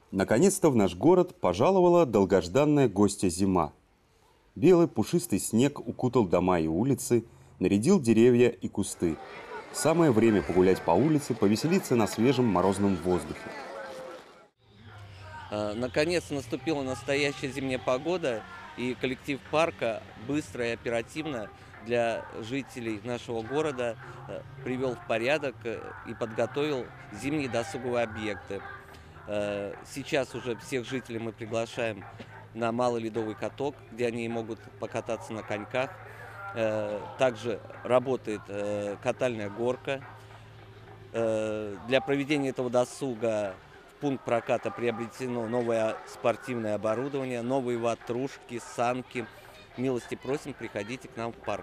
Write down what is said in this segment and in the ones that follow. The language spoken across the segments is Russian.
Наконец-то в наш город пожаловала долгожданная гостья зима. Белый пушистый снег укутал дома и улицы, нарядил деревья и кусты. Самое время погулять по улице, повеселиться на свежем морозном воздухе. Наконец наступила настоящая зимняя погода, и коллектив парка быстро и оперативно для жителей нашего города привел в порядок и подготовил зимние досуговые объекты. Сейчас уже всех жителей мы приглашаем на малый ледовый каток, где они могут покататься на коньках. Также работает катальная горка. Для проведения этого досуга в пункт проката приобретено новое спортивное оборудование, новые ватрушки, санки. Милости просим, приходите к нам в парк.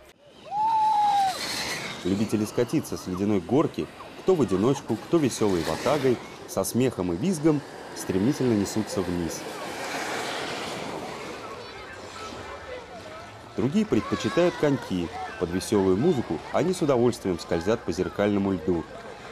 Любители скатиться с ледяной горки, кто в одиночку, кто веселой ватагой, со смехом и визгом стремительно несутся вниз. Другие предпочитают коньки. Под веселую музыку они с удовольствием скользят по зеркальному льду.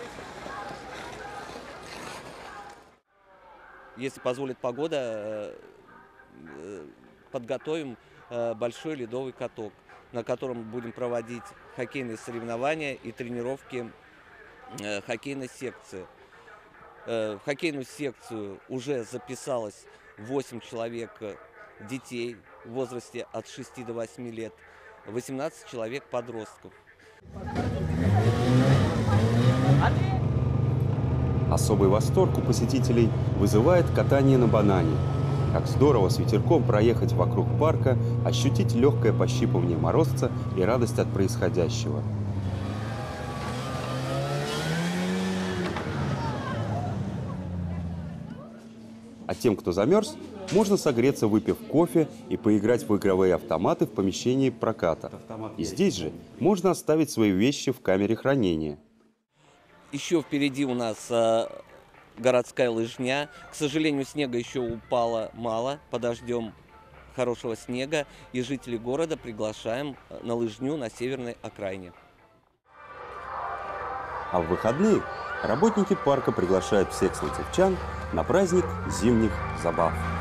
Если позволит погода, подготовим большой ледовый каток, на котором будем проводить хоккейные соревнования и тренировки хоккейной секции. В хоккейную секцию уже записалось 8 человек детей в возрасте от 6 до 8 лет, 18 человек подростков. Особый восторг у посетителей вызывает катание на банане. Как здорово с ветерком проехать вокруг парка, ощутить легкое пощипывание морозца и радость от происходящего. А тем, кто замерз, можно согреться, выпив кофе и поиграть в игровые автоматы в помещении проката. И здесь же можно оставить свои вещи в камере хранения. Еще впереди у нас городская лыжня. К сожалению, снега еще упало мало. Подождем хорошего снега. И жителей города приглашаем на лыжню на северной окраине. А в выходные работники парка приглашают всех сочинчан на праздник зимних забав.